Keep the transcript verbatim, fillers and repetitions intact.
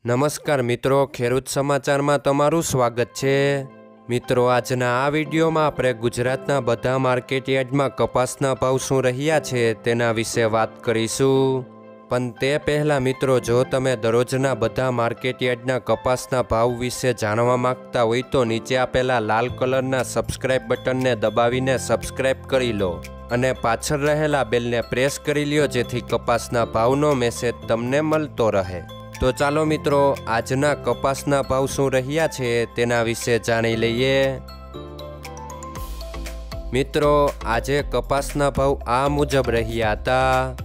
નમસ્કાર મિત્રો, ખેડૂત સમાચારમાં તમારું સ્વાગત છે। મિત્રો, આજના આ વિડીયોમાં આપણે ગુજરાતના બધા માર્કેટ યાર્ડમાં કપાસના ભાવ શું રહ્યા છે તેના વિશે વાત કરીશું। પણ તે પહેલાં મિત્રો, જો તમે દરરોજના બધા માર્કેટ યાર્ડના કપાસના ભાવ વિશે જાણવા માંગતા હોય તો નીચે આપેલા લાલ કલરના સબસ્ક્રાઇબ બટનને દબાવીને સબસ્ક્રાઇબ કરી લો અને પાછળ રહેલા બેલને પ્રેસ કરી લ્યો, જેથી કપાસના ભાવનો મેસેજ તમને મળતો રહે। તો ચાલો મિત્રો, આજના કપાસના ભાવ શું રહ્યા છે તેના વિશે જાણી લઈએ। મિત્રો, આજે કપાસના ભાવ આ મુજબ રહ્યા હતા।